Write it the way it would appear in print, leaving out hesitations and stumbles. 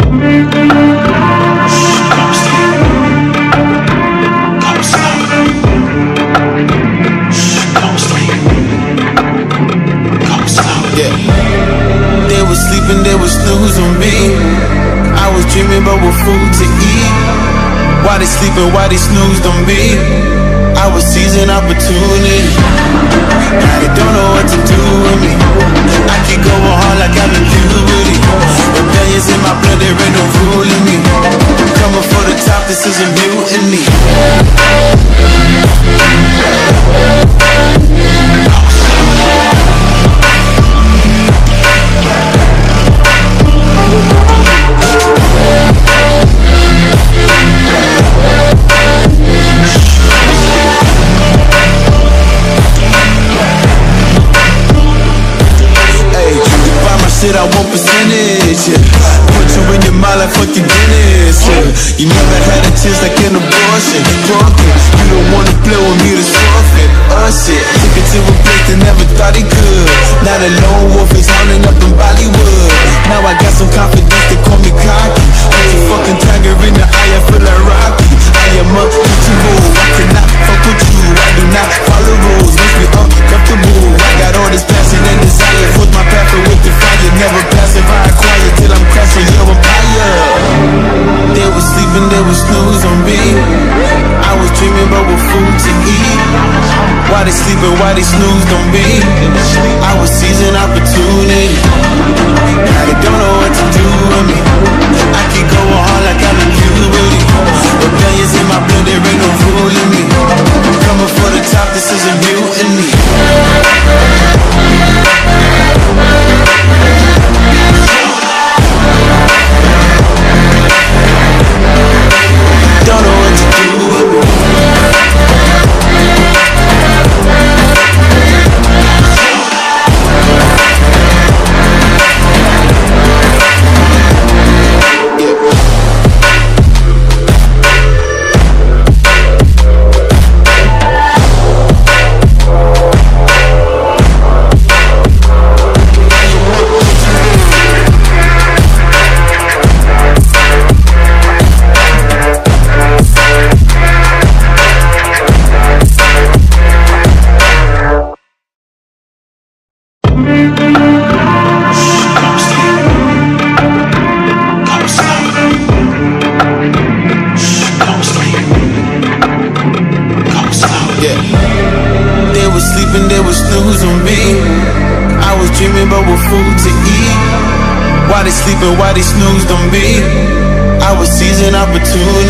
They was sleeping, they was snooze on me. I was dreaming about what food to eat. Why they sleeping, why they snoozed on me? I was seizing opportunity. Now they don't know what to do with me. I keep going hard like I'm in puberty. Rebellions in my blood, there ain't no ruling me. Coming for the top, this is a mutiny. Shit, I want percentage, yeah. Put you in your mind like fucking Guinness, yeah. You never had a chance like an abortion. Broken, you don't wanna play with me, that's forfeit. Shit, took it to a place that never thought he could. Now the lone wolf is hounding up in Bollywood. Now I got some confidence, they call me cocky. Like a fucking tiger in the eye, I feel like Rocky. I am untouchable, I cannot fuck with you. I do not follow rules, makes me uncomfortable. I got all this passion and desire, force my path with the fire. Never passive, I acquire till I'm crashing your empire. They was sleeping, they was snooze on me. I was dreaming about what food to eat. Why they sleeping, why they snoozed on me? I was seizing opportunity. Now they don't know what to do with me. I keep going hard like I'm in puberty. Rebellions in my blood, there ain't no ruling me. Coming for the top, this is a mutiny. Don't know what to do with me. They was sleeping, they was snooze on me. I was dreaming about what food to eat. Why they sleeping, why they snoozed on me? I was seizing opportunity.